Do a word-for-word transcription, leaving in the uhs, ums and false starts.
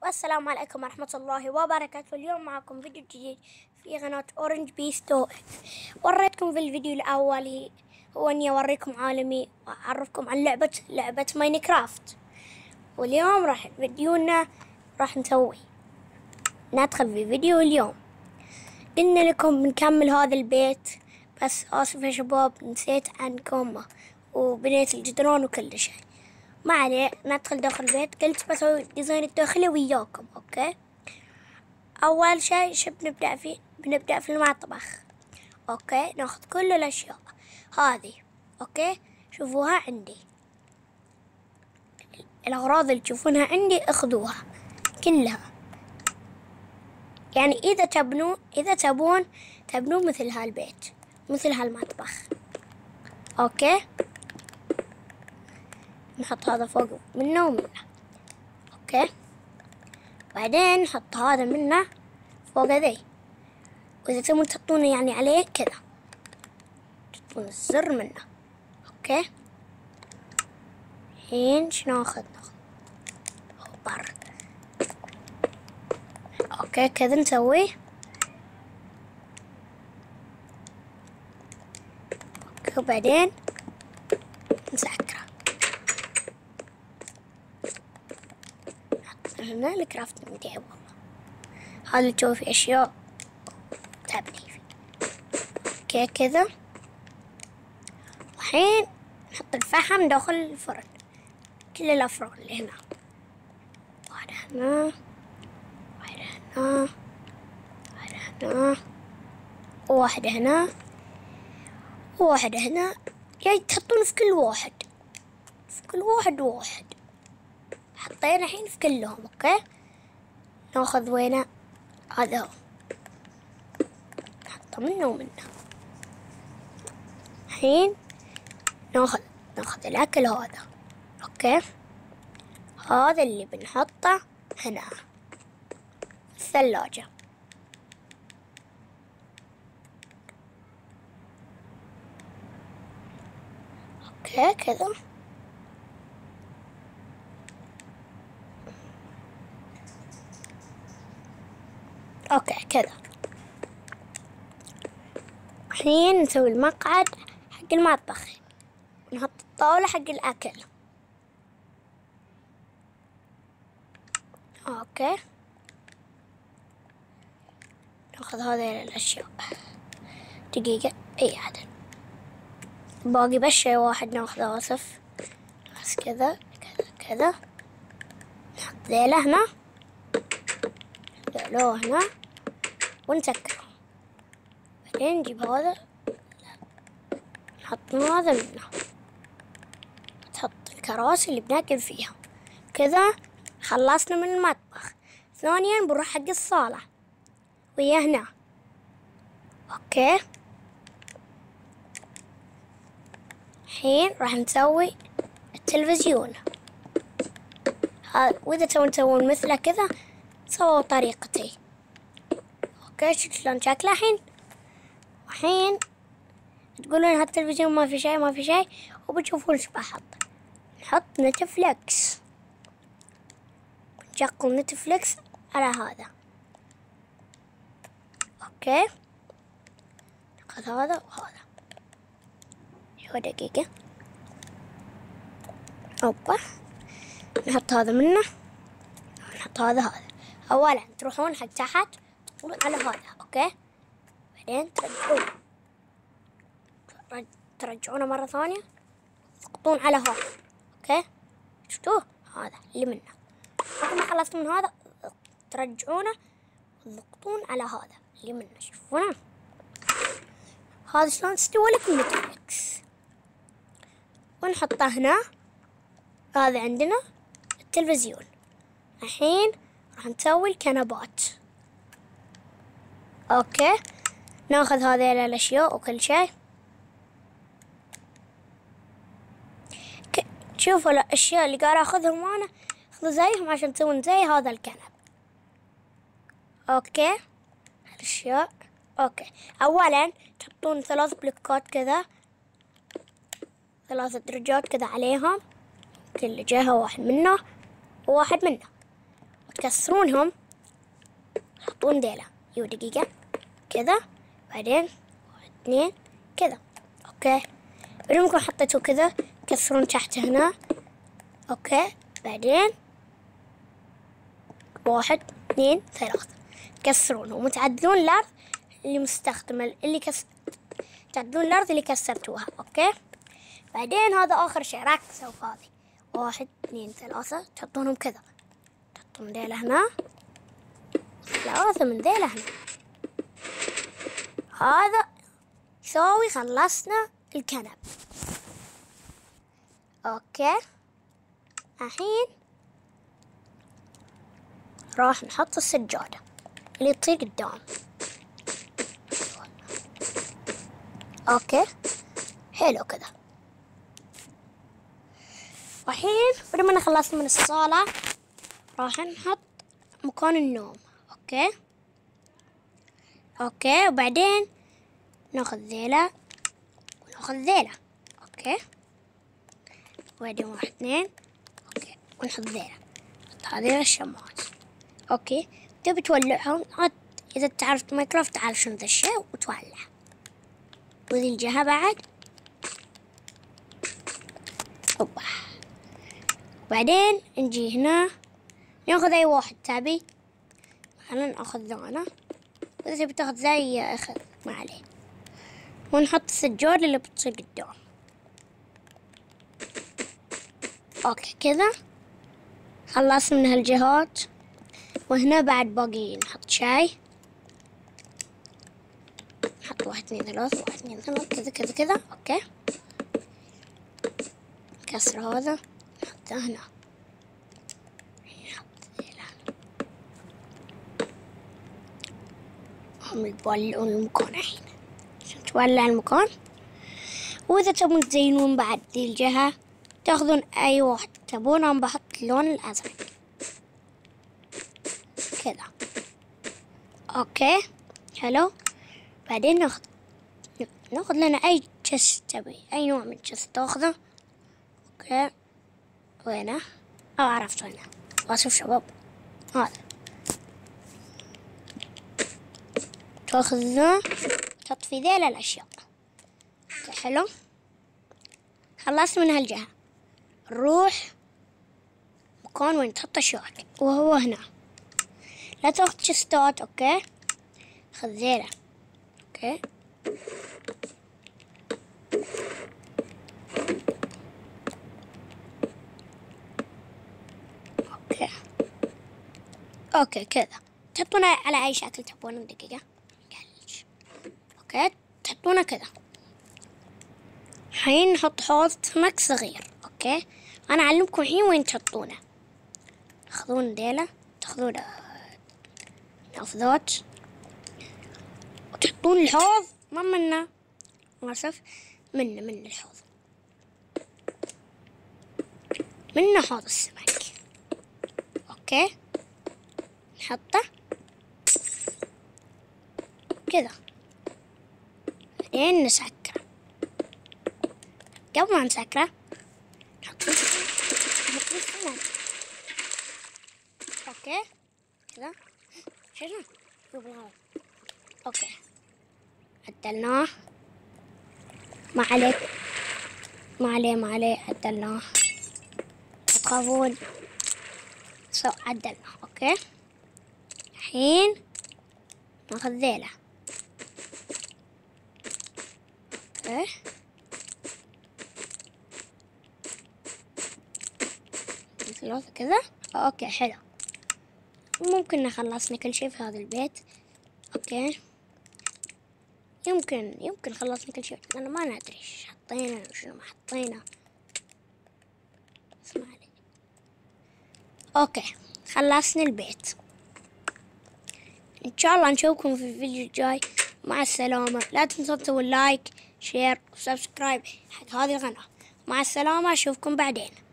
والسلام عليكم ورحمة الله وبركاته. اليوم معكم فيديو جديد في قناة أورنج بي ستوء. وريتكم في الفيديو الأول هو أني أوريكم عالمي وأعرفكم عن لعبة لعبة ماينكرافت. واليوم راح فيديونا راح نسوي ندخل في فيديو اليوم. قلنا لكم بنكمل هذا البيت، بس آسف يا شباب نسيت عنكم وبنيت الجدران وكل شيء. ما عليه، ندخل داخل البيت. قلت بسوي ديزاين الداخلي وياكم. اوكي، اول شيء شو بنبدأ فيه؟ بنبدأ في المطبخ. اوكي، ناخذ كل الاشياء هذه. اوكي، شوفوها عندي، الاغراض اللي تشوفونها عندي اخذوها كلها. يعني اذا تبنون اذا تبون تبنون مثل هالبيت، مثل هالمطبخ. اوكي، نحط هذا فوق منه ومنه. اوكي، بعدين نحط هذا منه فوق ذي. واذا تبون تحطونه يعني عليه كذا، تحطون الزر منه. اوكي، الحين شنو ناخذ؟ ناخذ بر. اوكي كذا نسويه. اوكي، وبعدين نسكره. هنا الكرافت متعب والله، هذا اللي تسوي فيه اشياء تبني فيه. اوكي كذا، الحين نحط الفحم داخل الفرن، كل الافران اللي هنا، واحدة هنا واحدة هنا واحدة هنا وواحدة هنا وواحدة هنا. يعني تحطون في كل واحد في كل واحد واحد. حطينا الحين في كلهم. اوكي، ناخذ وينه هذا، هو نحطه منه ومنه. الحين ناخذ ناخذ الاكل هذا. اوكي، هذا اللي بنحطه هنا في الثلاجة. اوكي كذا. اوكي كذا. الحين نسوي المقعد حق المطبخ، نحط الطاولة حق الأكل. اوكي، ناخذ هذه الأشياء. دقيقة، اي عدل باقي بس شي واحد ناخذه. آسف، بس كذا كذا كذا. نحط ذيله هنا، ذيله هنا ونسكره. بعدين نجيب هذا، نحط هذا منه، تحط الكراسي اللي بناكل فيها. كذا خلصنا من المطبخ. ثانيا بنروح حق الصالة ويا هنا. اوكي، الحين راح نسوي التلفزيون هذا. واذا تبون تسوون مثله كذا سووا طريقتي. اوكي، شوف شلون شكله الحين. الحين تقولون هالتلفزيون ما في شيء ما في شيء، وبتشوفون ايش بحط. نحط نتفليكس، نشغل نتفليكس على هذا. اوكي، ناخذ هذا وهذا. شو دقيقة، اوبا، نحط هذا منه، نحط هذا هذا. اولا تروحون حق تحت تقولون على هذا. اوكي، بعدين ترجعون ترجعونه مرة ثانية، تضغطون على هذا. اوكي، شفتوه هذا اللي منه. بعد ما خلصت من هذا ترجعونه وتضغطون على هذا اللي منه. شوفونه هذا شلون استوى لكم نتفليكس. ونحطه هنا. هذا عندنا التلفزيون. الحين راح نسوي الكنبات. اوكي، ناخذ هذه الاشياء وكل شيء. شوفوا الاشياء اللي قاعد اخذهم انا، خذوا زيهم عشان تسوون زي هذا الكنب. اوكي، الاشياء. اوكي، اولا تحطون ثلاث بلوكات كذا، ثلاث درجات كذا عليهم، كل جهة واحد منه وواحد منه. وتكسرونهم، تحطون ديلة يو دقيقة كذا، بعدين واحد اثنين كذا. اوكي، بعدين ممكن حطيتوا كذا تكسرون تحت هنا. اوكي، بعدين واحد اثنين ثلاثة تكسرونهم وتعدلون الأرض اللي مستخدمة اللي كس تعدلون الأرض اللي كسرتوها. اوكي، بعدين هذا آخر شيء ركزوا في هذه. واحد اثنين ثلاثة تحطونهم كذا، تحطون ديلة هنا، ثلاثة من ديلة هنا. هذا يساوي خلصنا الكنب. اوكي، الحين راح نحط السجادة اللي تصير قدام. اوكي، حلو كذا. والحين بعد ما خلصنا من الصالة راح نحط مكان النوم. اوكي اوكي وبعدين ناخذ ذيلة وناخذ ذيلة. اوكي، وبعدين واحد اثنين. اوكي، ونحط ذيلة، نحط هذه الشماعات. اوكي، تبي تولعهم عاد اذا تعرف ماينكرافت تعرف شنو ذا الشيء وتولع. وذي الجهة بعد. اوبا، بعدين نجي هنا ناخذ اي واحد تبي. خلينا ناخذ ذا انا، اذا تبي تاخذ زي اخذ ما عليه. ونحط السجادة اللي بتصير قدام. اوكي كذا خلصنا من هالجهات. وهنا بعد باقي نحط شاي. نحط واحد اثنين ثلاثة واحد اثنين ثلاثة كذا كذا كذا. اوكي، نكسر هذا نحطه هنا. نحط ذيلا هم يولعون المكان الحين عشان تولع المكان. وإذا تبون تزينون بعد ذي الجهة تاخذون أي واحد تبون. أنا بحط اللون الأزرق كذا. أوكي حلو. بعدين ناخذ ناخذ لنا أي جس تبي، أي نوع من الجس تاخذه. أوكي، وينه؟ أو عرفت وينه. آسف شباب، هذا تاخذ ذا تحط في ذيل الأشياء. أوكي حلو، خلصت من هالجهة. نروح مكان وين تحط أشياءك وهو هنا. لا تاخذ شستات. أوكي، خذ ذيله. أوكي، أوكي أوكي كذا تحطونه على أي شكل تبونه. دقيقة. أوكي، تحطونه كذا. الحين نحط حوض سمك صغير. أوكي، أنا أعلمكم الحين وين تحطونه. تاخذون ديله، تاخذون نافذات وتحطون الحوض. ما منا آسف منا من الحوض منا حوض السمك. أوكي، نحطه كذا. بعدين نسكره. قبل ما نسكره نحط فيه السمك. اوكي كذا. شنو يبغى؟ اوكي، عدلناه. ما عليك، ما عليه ما عليه عدلناه. لا تخافون، سو عدلناه. اوكي، الحين ناخذ ذيله. اوكي، ثلاثة كذا. اوكي حلو، ممكن خلصنا كل شيء في هذا البيت. اوكي، يمكن يمكن خلصنا كل شيء. انا ما ندري ايش حطينا وشنو ما حطينا. اسمع لي. اوكي، خلصنا البيت. ان شاء الله نشوفكم في الفيديو الجاي. مع السلامة. لا تنسوا تسووا لايك شير وسبسكرايب حق هذه القناة. مع السلامة، اشوفكم بعدين.